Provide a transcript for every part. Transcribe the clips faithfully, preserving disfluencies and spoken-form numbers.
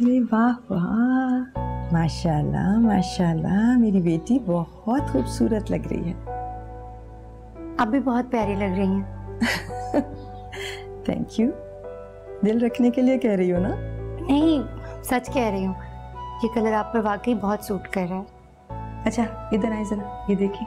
अरे वाह वाह, माशाल्लाह माशाल्लाह, मेरी बेटी बहुत खूबसूरत लग रही है। आप भी बहुत प्यारी लग रही हैं। Thank you. दिल रखने के लिए कह रही हो ना? नहीं, सच कह रही हूँ, ये कलर आप पर वाकई बहुत सूट कर रहा है। अच्छा इधर आए जरा, ये देखिए।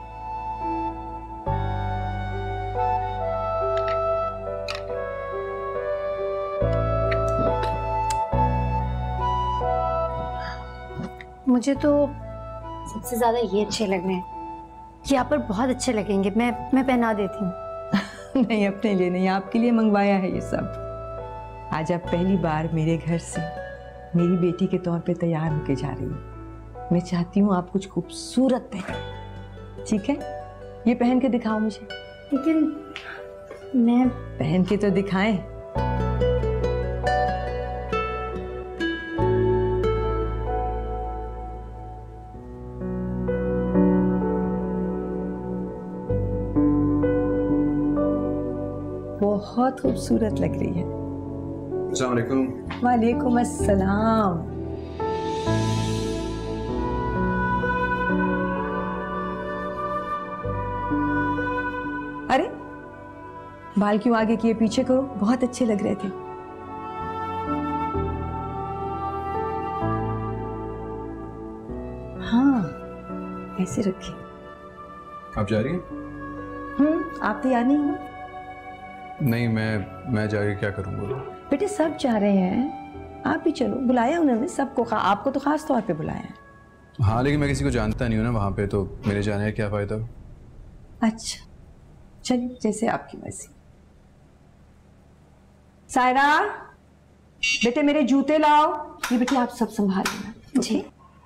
मुझे तो सबसे ज्यादा ये अच्छे लग रहे हैं, ये आप पर बहुत अच्छे लगेंगे। मैं मैं पहना देती हूँ। नहीं, अपने लिए नहीं, आपके लिए मंगवाया है ये सब। आज आप पहली बार मेरे घर से मेरी बेटी के तौर पे तैयार होके जा रही हैं। मैं चाहती हूँ आप कुछ खूबसूरत पहने, ठीक है? ये पहन के दिखाओ मुझे। लेकिन मैं पहन के तो दिखाएं। बहुत खूबसूरत लग रही है। अस्सलाम वालेकुम। वालेकुम अस्सलाम। अरे बाल क्यों आगे किए, पीछे करो, बहुत अच्छे लग रहे थे। हाँ ऐसे रखिए। आप जा रही हैं? हम्म, आप तैयार नहीं हो? नहीं, मैं मैं जाके क्या करूँगा? बेटे सब जा रहे हैं, आप भी चलो। बुलाया उन्होंने सबको, आपको तो खास तौर पे बुलाया है। हाँ लेकिन मैं किसी को जानता नहीं हूँ ना वहाँ पे, तो मेरे जाने का क्या फ़ायदा? अच्छा चलिए, जैसे आपकी मर्जी। सायरा बेटे मेरे जूते लाओ। ये बेटे आप सब संभाल लेना। जी।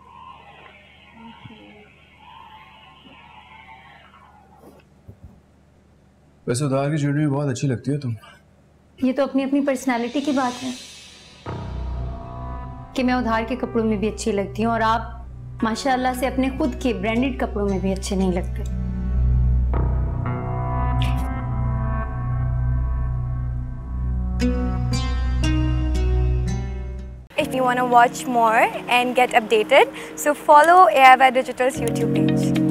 वैसे उधार की ज्वेलरी बहुत अच्छी लगती है तुम। ये तो अपनी अपनी पर्सनालिटी की बात है कि मैं उधार के कपड़ों में भी अच्छी लगती हूँ और आप माशाल्लाह से अपने खुद के ब्रांडेड कपड़ों में भी अच्छे नहीं लगते। If you want to watch more and get updated, so follow A I Y Digital's YouTube page.